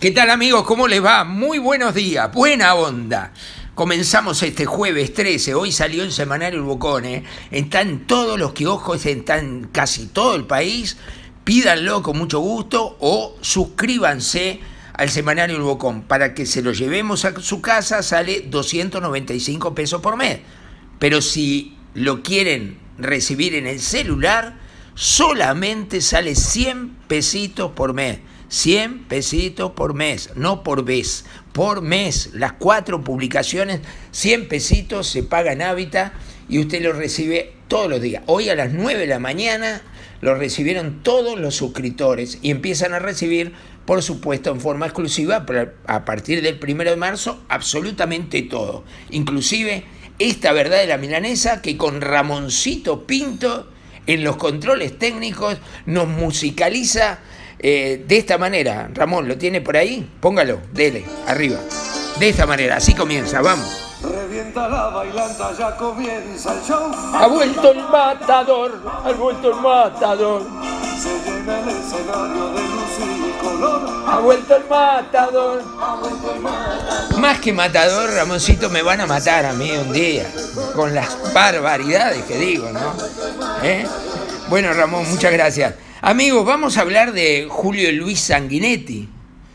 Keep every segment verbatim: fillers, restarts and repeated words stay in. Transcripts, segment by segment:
¿Qué tal, amigos? ¿Cómo les va? Muy buenos días, buena onda. Comenzamos este jueves trece, hoy salió el semanario El Bocón, ¿eh? Está en todos los kioscos, está en casi todo el país. Pídanlo con mucho gusto o suscríbanse al semanario El Bocón para que se lo llevemos a su casa. Sale doscientos noventa y cinco pesos por mes. Pero si lo quieren recibir en el celular, solamente sale cien pesitos por mes. cien pesitos por mes, no por vez, por mes. Las cuatro publicaciones, cien pesitos, se paga en Hábitat y usted lo recibe todos los días. Hoy a las nueve de la mañana lo recibieron todos los suscriptores y empiezan a recibir, por supuesto, en forma exclusiva, a partir del primero de marzo, absolutamente todo. Inclusive esta verdad de la milanesa que con Ramoncito Pinto en los controles técnicos nos musicaliza eh, de esta manera. Ramón, ¿lo tiene por ahí? Póngalo, dele, arriba. De esta manera, así comienza, vamos. Revienta la bailanta, ya comienza el show. Ha vuelto el matador, ha vuelto el matador. Se llena el escenario de luz y color. Ha vuelto el matador. Ha vuelto el matador. Más que matador, Ramoncito, me van a matar a mí un día, con las barbaridades que digo, ¿no? ¿Eh? Bueno, Ramón, muchas gracias. Amigos, vamos a hablar de Julio Luis Sanguinetti.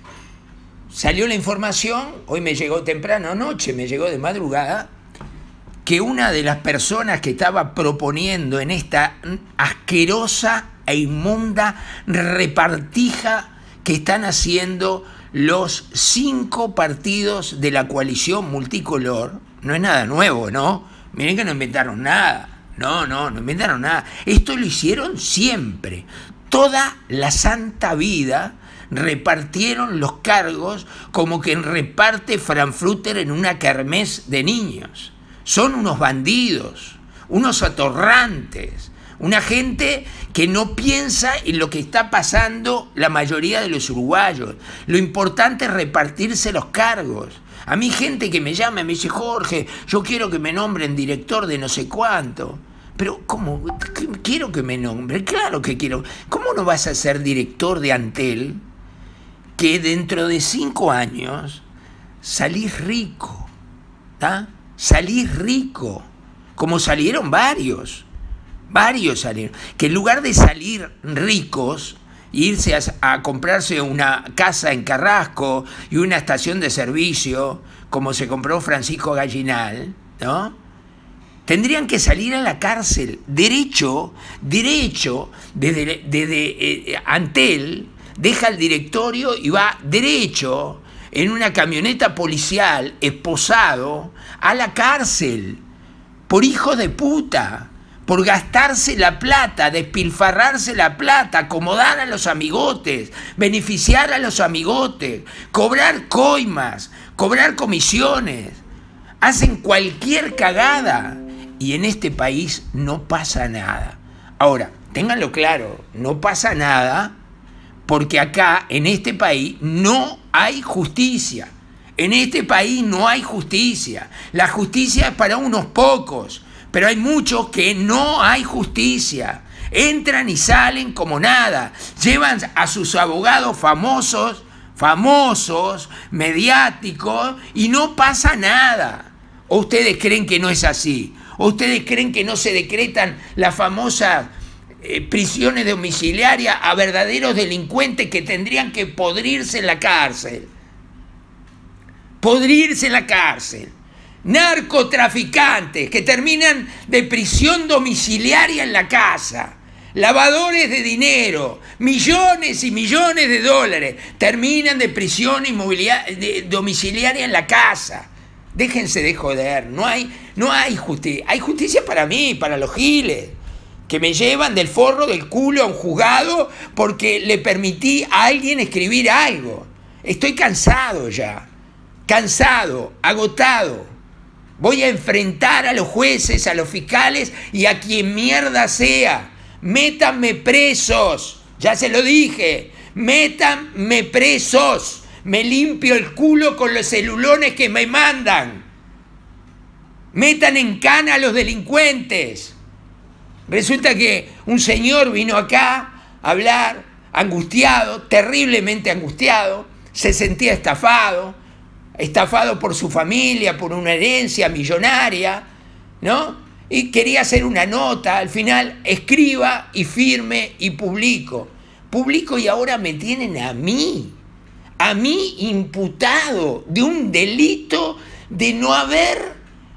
Salió la información, hoy me llegó temprano, anoche me llegó de madrugada, que una de las personas que estaba proponiendo en esta asquerosa e inmunda repartija que están haciendo los cinco partidos de la coalición multicolor, no es nada nuevo, ¿no? Miren que no inventaron nada, no, no, no inventaron nada. Esto lo hicieron siempre, toda la santa vida. Repartieron los cargos como quien reparte Frankfurter en una kermés de niños. Son unos bandidos, unos atorrantes, una gente que no piensa en lo que está pasando la mayoría de los uruguayos. Lo importante es repartirse los cargos. A mí gente que me llama y me dice, Jorge, yo quiero que me nombren director de no sé cuánto. Pero, ¿cómo? Quiero que me nombren. Claro que quiero. ¿Cómo no vas a ser director de Antel? Que dentro de cinco años salís rico, ¿tá? Salís rico, como salieron varios, varios salieron, que en lugar de salir ricos, irse a, a comprarse una casa en Carrasco y una estación de servicio, como se compró Francisco Gallinal, ¿no? Tendrían que salir a la cárcel, derecho, derecho, desde, desde eh, Antel, deja el directorio y va derecho en una camioneta policial, esposado, a la cárcel, por hijo de puta, por gastarse la plata, despilfarrarse la plata, acomodar a los amigotes, beneficiar a los amigotes, cobrar coimas, cobrar comisiones. Hacen cualquier cagada y en este país no pasa nada. Ahora, ténganlo claro, no pasa nada porque acá, en este país, no hay justicia. En este país no hay justicia. La justicia es para unos pocos, pero hay muchos que no hay justicia. Entran y salen como nada. Llevan a sus abogados famosos, famosos, mediáticos, y no pasa nada. ¿O ustedes creen que no es así? ¿O ustedes creen que no se decretan las famosas Eh, prisiones domiciliarias a verdaderos delincuentes que tendrían que podrirse en la cárcel? Podrirse en la cárcel. Narcotraficantes que terminan de prisión domiciliaria en la casa. Lavadores de dinero, millones y millones de dólares, terminan de prisión de domiciliaria en la casa. Déjense de joder, no hay, no hay justicia. Hay justicia para mí, para los giles, que me llevan del forro del culo a un juzgado porque le permití a alguien escribir algo. Estoy cansado ya, cansado, agotado. Voy a enfrentar a los jueces, a los fiscales y a quien mierda sea. Métanme presos, ya se lo dije, métanme presos. Me limpio el culo con los celulones que me mandan. Metan en cana a los delincuentes. Resulta que un señor vino acá a hablar, angustiado, terriblemente angustiado, se sentía estafado, estafado por su familia, por una herencia millonaria, ¿no? Y quería hacer una nota, al final escriba y firme y publico. Publico y ahora me tienen a mí, a mí imputado de un delito de no haber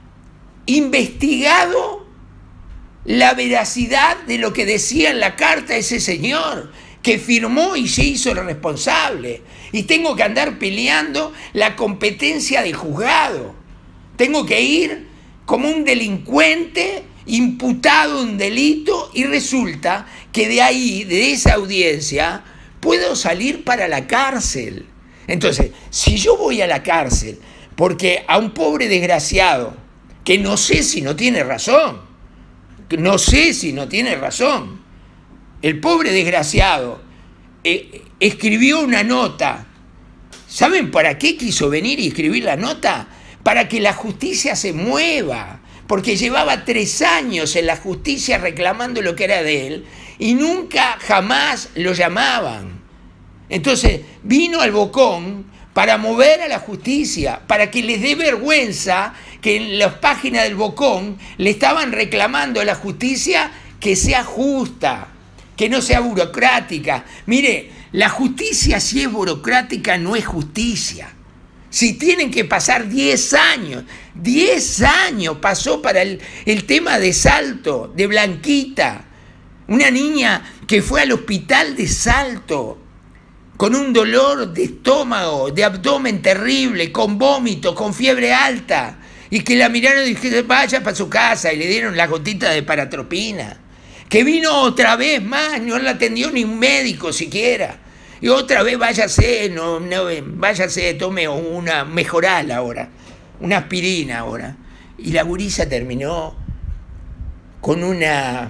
investigado la veracidad de lo que decía en la carta ese señor, que firmó y se hizo el responsable. Y tengo que andar peleando la competencia del juzgado. Tengo que ir como un delincuente imputado un delito y resulta que de ahí, de esa audiencia, puedo salir para la cárcel. Entonces, si yo voy a la cárcel porque a un pobre desgraciado, que no sé si no tiene razón, no sé si no tiene razón, el pobre desgraciado eh, escribió una nota. ¿Saben para qué quiso venir y escribir la nota? Para que la justicia se mueva, porque llevaba tres años en la justicia reclamando lo que era de él y nunca jamás lo llamaban. Entonces vino al Bocón para mover a la justicia, para que les dé vergüenza que en las páginas del Bocón le estaban reclamando a la justicia que sea justa, que no sea burocrática. Mire, la justicia si es burocrática no es justicia. Si tienen que pasar diez años, diez años pasó para el, el tema de Salto, de Blanquita, una niña que fue al hospital de Salto con un dolor de estómago, de abdomen terrible, con vómito, con fiebre alta, y que la miraron y dijeron, vaya para su casa, y le dieron la gotita de paratropina, que vino otra vez más, no la atendió ni un médico siquiera, y otra vez váyase, no, no, váyase, tome una mejoral ahora, una aspirina ahora, y la gurisa terminó con una,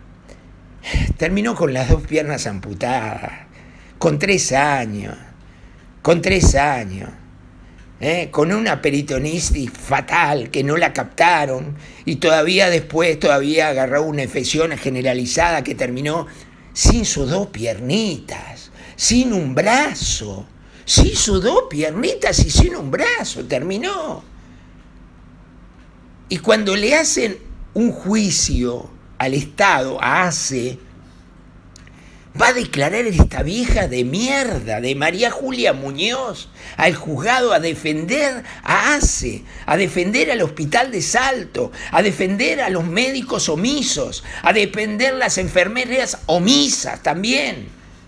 terminó con las dos piernas amputadas, con tres años, con tres años, ¿eh? Con una peritonitis fatal que no la captaron y todavía después todavía agarró una infección generalizada que terminó sin sus dos piernitas, sin un brazo, sin sus dos piernitas y sin un brazo, terminó. Y cuando le hacen un juicio al Estado, a ACE, va a declarar esta vieja de mierda, de María Julia Muñoz, al juzgado a defender a ACE, a defender al hospital de Salto, a defender a los médicos omisos, a defender las enfermeras omisas también.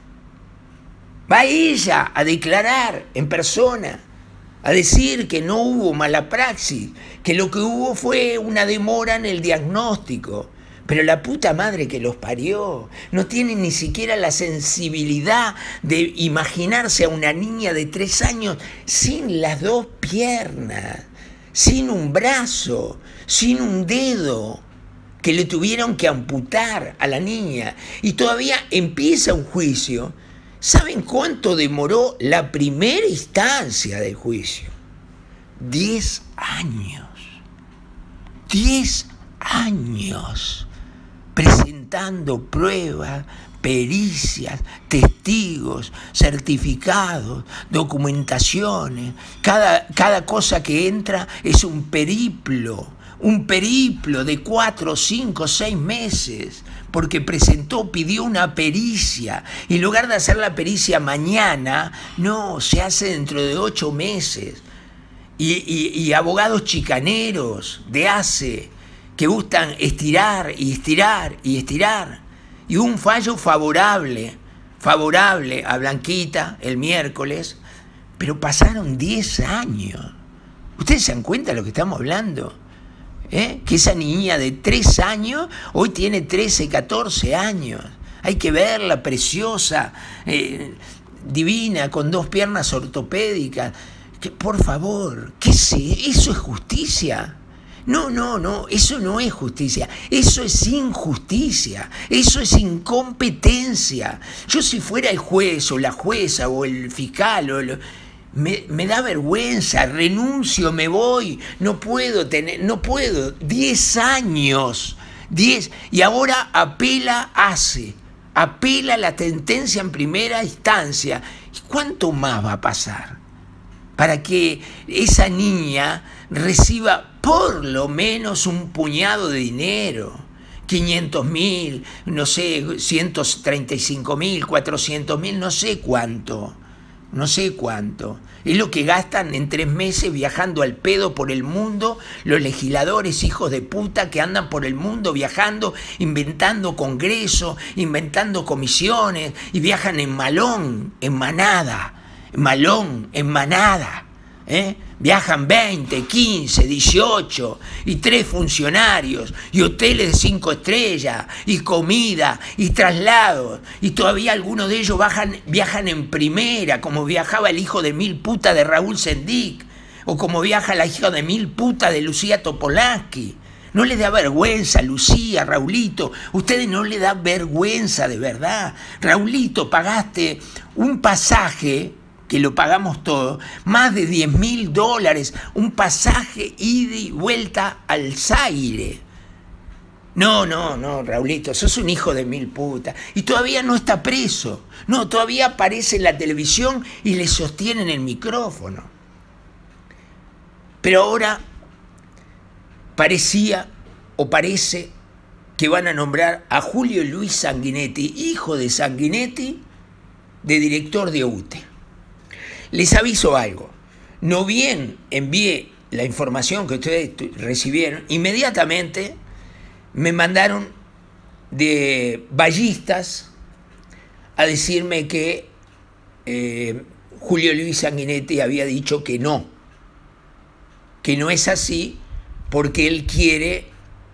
Va ella a declarar en persona, a decir que no hubo mala praxis, que lo que hubo fue una demora en el diagnóstico. Pero la puta madre que los parió no tiene ni siquiera la sensibilidad de imaginarse a una niña de tres años sin las dos piernas, sin un brazo, sin un dedo, que le tuvieron que amputar a la niña. Y todavía empieza un juicio. ¿Saben cuánto demoró la primera instancia del juicio? Diez años. Diez años. Presentando pruebas, pericias, testigos, certificados, documentaciones. Cada, cada cosa que entra es un periplo, un periplo de cuatro, cinco, seis meses, porque presentó, pidió una pericia, y en lugar de hacer la pericia mañana, no, se hace dentro de ocho meses. Y, y, y abogados chicaneros de ACE, que gustan estirar y estirar y estirar. Y un fallo favorable, favorable a Blanquita el miércoles, pero pasaron diez años. ¿Ustedes se dan cuenta de lo que estamos hablando? ¿Eh? Que esa niña de tres años hoy tiene trece, catorce años. Hay que verla, preciosa, eh, divina, con dos piernas ortopédicas. Que, por favor, ¿qué es eso? ¿Es justicia? No, no, no, eso no es justicia, eso es injusticia, eso es incompetencia. Yo si fuera el juez o la jueza o el fiscal, o lo, me, me da vergüenza, renuncio, me voy, no puedo tener, no puedo, diez años, diez, y ahora apela ACE, apela la sentencia en primera instancia. ¿Y cuánto más va a pasar para que esa niña reciba por lo menos un puñado de dinero? quinientos mil, no sé, ciento treinta y cinco mil, cuatrocientos mil, no sé cuánto, no sé cuánto. Es lo que gastan en tres meses viajando al pedo por el mundo los legisladores hijos de puta que andan por el mundo viajando, inventando congresos, inventando comisiones, y viajan en malón, en manada, en malón, en manada. ¿Eh? Viajan veinte, quince, dieciocho y tres funcionarios y hoteles de cinco estrellas y comida y traslados, y todavía algunos de ellos bajan, viajan en primera, como viajaba el hijo de mil puta de Raúl Sendic, o como viaja la hija de mil puta de Lucía Topolansky. ¿No les da vergüenza, Lucía, Raulito? Ustedes no les da vergüenza de verdad. Raulito, pagaste un pasaje, que lo pagamos todos, más de diez mil dólares, un pasaje ida y vuelta al Zaire. No, no, no, Raulito, sos un hijo de mil putas. Y todavía no está preso. No, todavía aparece en la televisión y le sostienen el micrófono. Pero ahora parecía o parece que van a nombrar a Julio Luis Sanguinetti, hijo de Sanguinetti, de director de U T E. Les aviso algo, no bien envié la información que ustedes recibieron, inmediatamente me mandaron de ballistas a decirme que eh, Julio Luis Sanguinetti había dicho que no, que no es así, porque él quiere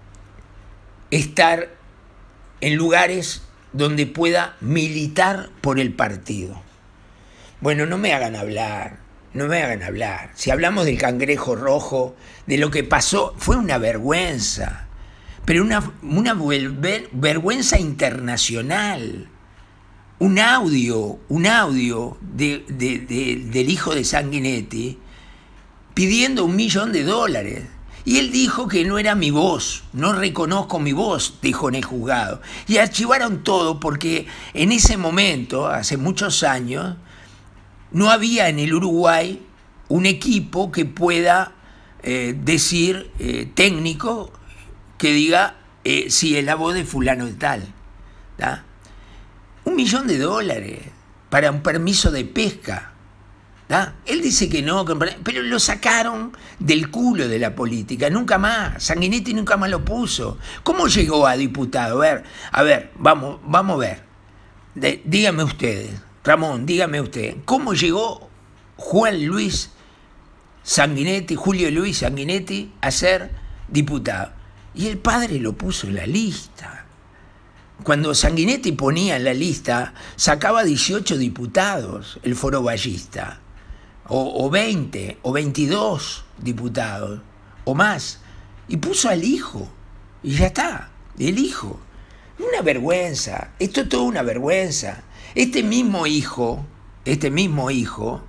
estar en lugares donde pueda militar por el partido. Bueno, no me hagan hablar, no me hagan hablar. Si hablamos del Cangrejo Rojo, de lo que pasó, fue una vergüenza, pero una, una vergüenza internacional. Un audio, un audio de, de, de, del hijo de Sanguinetti pidiendo un millón de dólares. Y él dijo que no era mi voz, no reconozco mi voz, dijo en el juzgado. Y archivaron todo porque en ese momento, hace muchos años, no había en el Uruguay un equipo que pueda eh, decir, eh, técnico, que diga eh, si es la voz de fulano de tal. ¿tá? Un millón de dólares para un permiso de pesca. ¿tá? Él dice que no, pero lo sacaron del culo de la política, nunca más. Sanguinetti nunca más lo puso. ¿Cómo llegó a diputado? A ver, a ver, vamos, vamos a ver. De, díganme ustedes. Ramón, dígame usted, ¿cómo llegó Juan Luis Sanguinetti, Julio Luis Sanguinetti, a ser diputado? Y el padre lo puso en la lista. Cuando Sanguinetti ponía en la lista, sacaba dieciocho diputados el Foro Ballista, o, o veinte, o veintidós diputados, o más, y puso al hijo, y ya está, el hijo. Una vergüenza, esto es toda una vergüenza. Este mismo hijo, este mismo hijo,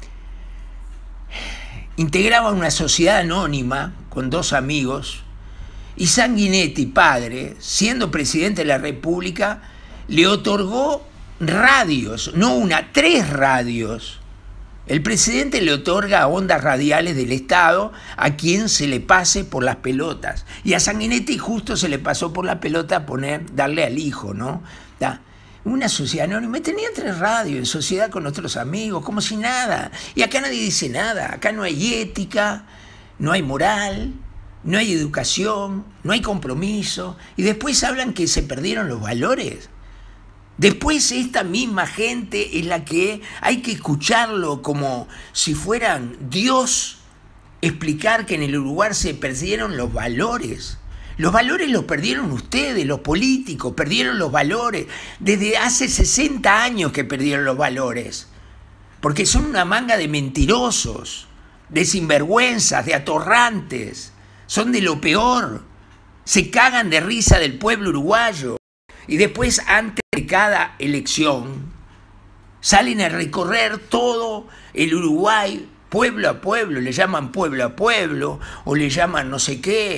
integraba una sociedad anónima con dos amigos, y Sanguinetti, padre, siendo presidente de la República, le otorgó radios, no una, tres radios. El presidente le otorga ondas radiales del Estado a quien se le pase por las pelotas. Y a Sanguinetti justo se le pasó por la pelota poner, darle al hijo, ¿no? ¿Tá? Una sociedad anónima, tenía tres radios en sociedad con otros amigos, como si nada. Y acá nadie dice nada, acá no hay ética, no hay moral, no hay educación, no hay compromiso. Y después hablan que se perdieron los valores. Después esta misma gente es la que hay que escucharlo como si fueran Dios, explicar que en el Uruguay se perdieron los valores. Los valores los perdieron ustedes, los políticos, perdieron los valores. Desde hace sesenta años que perdieron los valores. Porque son una manga de mentirosos, de sinvergüenzas, de atorrantes. Son de lo peor. Se cagan de risa del pueblo uruguayo. Y después, antes de cada elección, salen a recorrer todo el Uruguay, pueblo a pueblo, le llaman pueblo a pueblo, o le llaman no sé qué,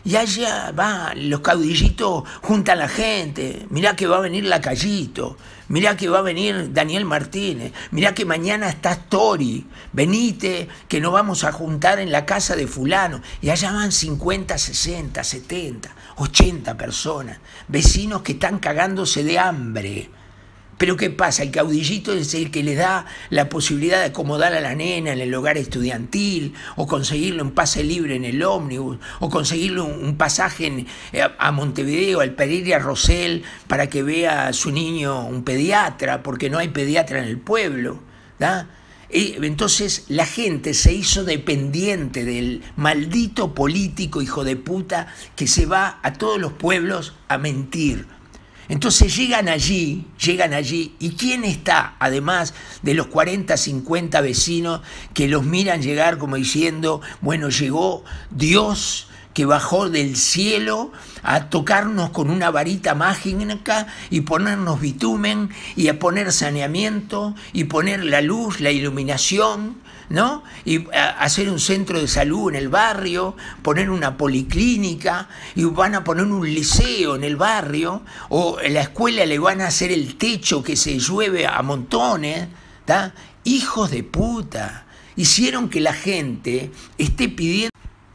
Y allá va, los caudillitos juntan la gente. Mirá que va a venir Lacayito. Mirá que va a venir Daniel Martínez. Mirá que mañana está Tori. Venite, que nos vamos a juntar en la casa de fulano. Y allá van cincuenta, sesenta, setenta, ochenta personas. Vecinos que están cagándose de hambre. Pero ¿qué pasa? El caudillito es el que le da la posibilidad de acomodar a la nena en el hogar estudiantil, o conseguirle un pase libre en el ómnibus, o conseguirle un, un pasaje en, a Montevideo, al Pereira Rosell, para que vea a su niño un pediatra, porque no hay pediatra en el pueblo, ¿da? Y entonces la gente se hizo dependiente del maldito político hijo de puta que se va a todos los pueblos a mentir. Entonces llegan allí, llegan allí, ¿y quién está? Además de los cuarenta, cincuenta vecinos que los miran llegar como diciendo, bueno, llegó Dios que bajó del cielo a tocarnos con una varita mágica y ponernos bitumen y a poner saneamiento y poner la luz, la iluminación, ¿no? Y hacer un centro de salud en el barrio, poner una policlínica, y van a poner un liceo en el barrio, o en la escuela le van a hacer el techo que se llueve a montones, ¿tá? Hijos de puta, hicieron que la gente esté pidiendo.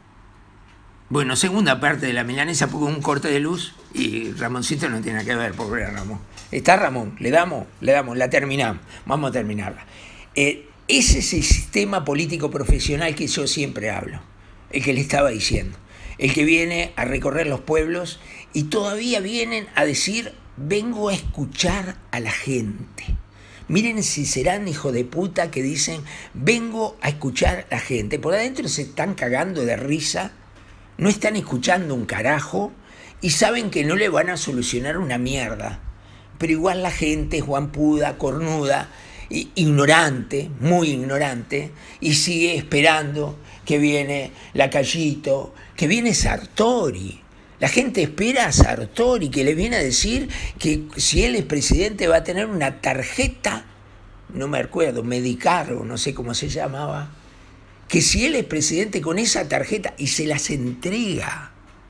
Bueno, segunda parte de la milanesa, porque un corte de luz y Ramoncito no tiene nada que ver, pobre Ramón. ¿Está Ramón? ¿Le damos? Le damos, la terminamos, vamos a terminarla. Eh, Ese es el sistema político profesional que yo siempre hablo, el que le estaba diciendo, el que viene a recorrer los pueblos y todavía vienen a decir, vengo a escuchar a la gente. Miren si serán hijos de puta que dicen, vengo a escuchar a la gente. Por adentro se están cagando de risa, no están escuchando un carajo y saben que no le van a solucionar una mierda. Pero igual la gente es guampuda, cornuda, ignorante, muy ignorante, y sigue esperando que viene Lacayito, que viene Sartori. La gente espera a Sartori, que le viene a decir que si él es presidente va a tener una tarjeta, no me acuerdo, Medicar o no sé cómo se llamaba, que si él es presidente con esa tarjeta, y se las entrega,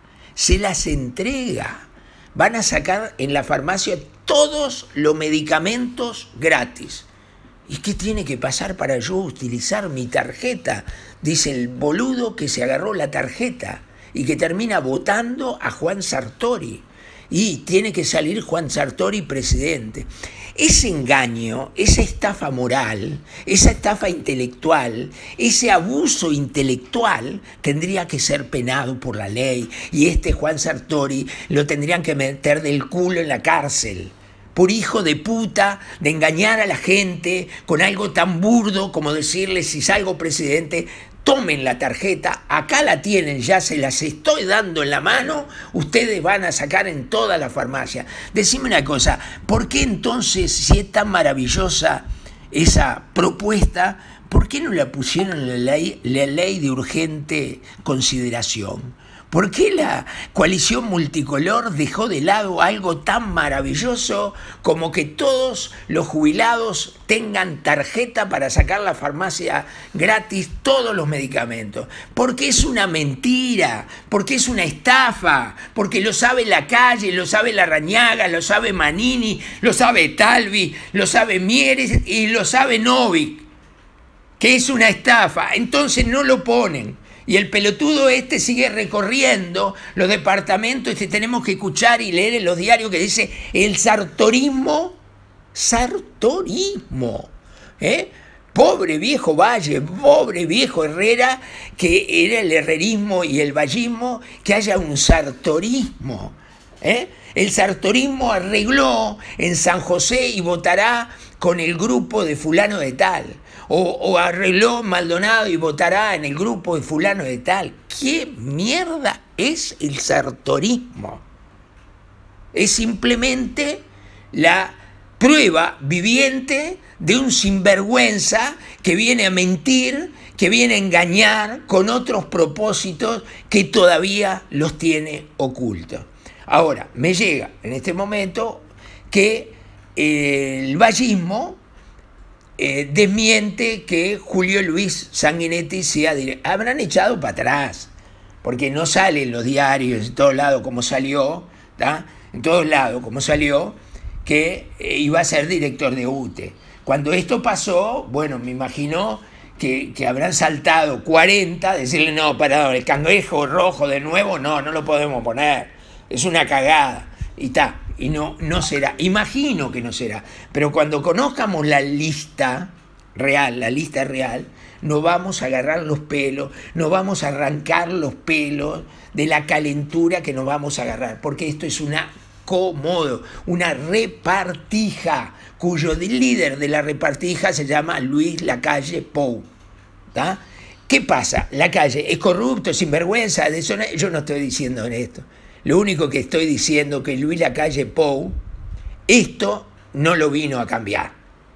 se las entrega, van a sacar en la farmacia todos los medicamentos gratis. ¿Y qué tiene que pasar para yo utilizar mi tarjeta? Dice el boludo que se agarró la tarjeta y que termina votando a Juan Sartori. Y tiene que salir Juan Sartori presidente. Ese engaño, esa estafa moral, esa estafa intelectual, ese abuso intelectual tendría que ser penado por la ley. Y este Juan Sartori lo tendrían que meter del culo en la cárcel. Por hijo de puta, de engañar a la gente con algo tan burdo como decirles, si salgo presidente, tomen la tarjeta, acá la tienen, ya se las estoy dando en la mano, ustedes van a sacar en toda la farmacia. Decime una cosa, ¿por qué entonces, si es tan maravillosa esa propuesta, por qué no la pusieron en la ley, la ley de urgente consideración? ¿Por qué la coalición multicolor dejó de lado algo tan maravilloso como que todos los jubilados tengan tarjeta para sacar la farmacia gratis todos los medicamentos? Porque es una mentira, porque es una estafa, porque lo sabe la calle, lo sabe Larrañaga, lo sabe Manini, lo sabe Talvi, lo sabe Mieres y lo sabe Novik, que es una estafa. Entonces no lo ponen. Y el pelotudo este sigue recorriendo los departamentos. Este tenemos que escuchar y leer en los diarios que dice el sartorismo, sartorismo, ¿eh? Pobre viejo Valle, pobre viejo Herrera, que era el herrerismo y el vallismo, que haya un sartorismo, ¿eh? El sartorismo arregló en San José y votará con el grupo de fulano de tal. O, o arregló Maldonado y votará en el grupo de fulano de tal. ¿Qué mierda es el sartorismo? Es simplemente la prueba viviente de un sinvergüenza que viene a mentir, que viene a engañar con otros propósitos que todavía los tiene ocultos. Ahora, me llega en este momento que el vallismo Eh, desmiente que Julio Luis Sanguinetti sea director. Habrán echado para atrás, porque no sale en los diarios, en todos lados como salió, ¿tá? En todos lados como salió, que iba a ser director de U T E. Cuando esto pasó, bueno, me imagino que, que habrán saltado cuarenta, decirle, no, para el cangrejo rojo de nuevo, no, no lo podemos poner, es una cagada, y está, y no, no será, imagino que no será, pero cuando conozcamos la lista real, la lista real, nos vamos a agarrar los pelos, nos vamos a arrancar los pelos de la calentura que nos vamos a agarrar, porque esto es una acomodo, una repartija, cuyo líder de la repartija se llama Luis Lacalle Pou. ¿Tá? ¿Qué pasa? Lacalle es corrupto, sinvergüenza, de eso no, yo no estoy diciendo esto. Lo único que estoy diciendo es que Luis Lacalle Pou, esto no lo vino a cambiar.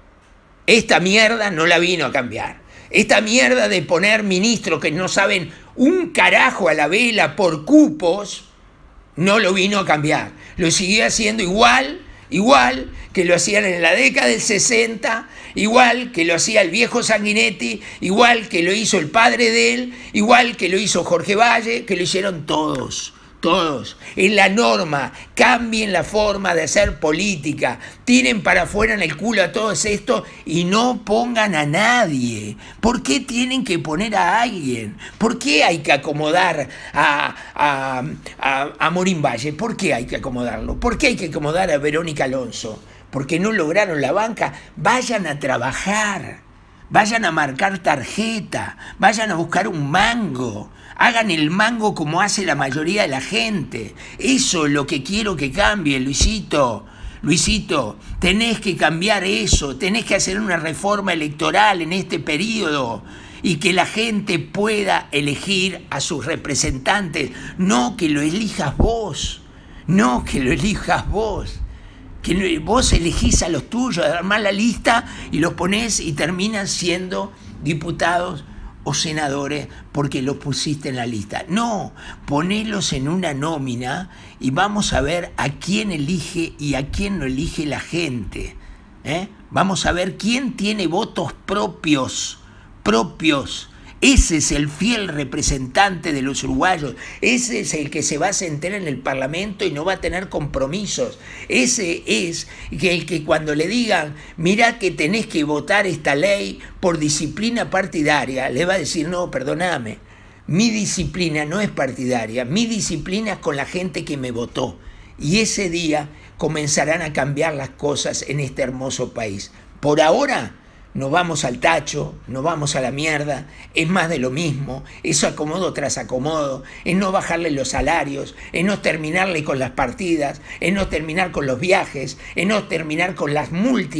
Esta mierda no la vino a cambiar. Esta mierda de poner ministros que no saben un carajo a la vela por cupos, no lo vino a cambiar. Lo siguió haciendo igual, igual que lo hacían en la década del sesenta, igual que lo hacía el viejo Sanguinetti, igual que lo hizo el padre de él, igual que lo hizo Jorge Valle, que lo hicieron todos. Todos, en la norma, cambien la forma de hacer política, tiren para afuera en el culo a todos estos y no pongan a nadie. ¿Por qué tienen que poner a alguien? ¿Por qué hay que acomodar a, a, a, a Morín Valle? ¿Por qué hay que acomodarlo? ¿Por qué hay que acomodar a Verónica Alonso? Porque no lograron la banca. Vayan a trabajar, vayan a marcar tarjeta, vayan a buscar un mango. Hagan el mango como hace la mayoría de la gente. Eso es lo que quiero que cambie, Luisito. Luisito, tenés que cambiar eso. Tenés que hacer una reforma electoral en este periodo y que la gente pueda elegir a sus representantes. No que lo elijas vos. No que lo elijas vos. Que vos elegís a los tuyos, armás la lista y los ponés y terminan siendo diputados o senadores porque los pusiste en la lista. No, ponelos en una nómina y vamos a ver a quién elige y a quién no elige la gente. ¿eh? Vamos a ver quién tiene votos propios, propios. Ese es el fiel representante de los uruguayos. Ese es el que se va a sentar en el Parlamento y no va a tener compromisos. Ese es el que cuando le digan, mirá que tenés que votar esta ley por disciplina partidaria, le va a decir, no, perdóname, mi disciplina no es partidaria, mi disciplina es con la gente que me votó. Y ese día comenzarán a cambiar las cosas en este hermoso país. Por ahora nos vamos al tacho, nos vamos a la mierda, es más de lo mismo, es acomodo tras acomodo, es no bajarle los salarios, es no terminarle con las partidas, es no terminar con los viajes, es no terminar con las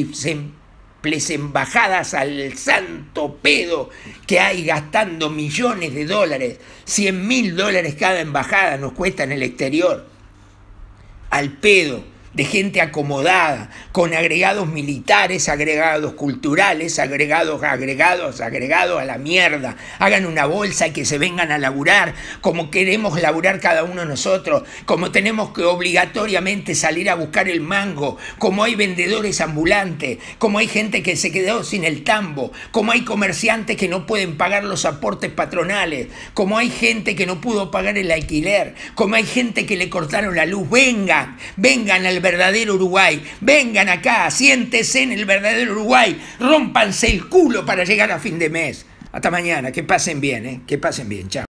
múltiples embajadas al santo pedo que hay gastando millones de dólares, cien mil dólares cada embajada nos cuesta en el exterior, al pedo. De gente acomodada, con agregados militares, agregados culturales, agregados, agregados, agregados a la mierda. Hagan una bolsa y que se vengan a laburar como queremos laburar cada uno de nosotros, como tenemos que obligatoriamente salir a buscar el mango, como hay vendedores ambulantes, como hay gente que se quedó sin el tambo, como hay comerciantes que no pueden pagar los aportes patronales, como hay gente que no pudo pagar el alquiler, como hay gente que le cortaron la luz. Vengan, vengan al verdadero Uruguay, vengan acá, siéntese en el verdadero Uruguay, rómpanse el culo para llegar a fin de mes. Hasta mañana, que pasen bien, ¿eh? Que pasen bien, chao.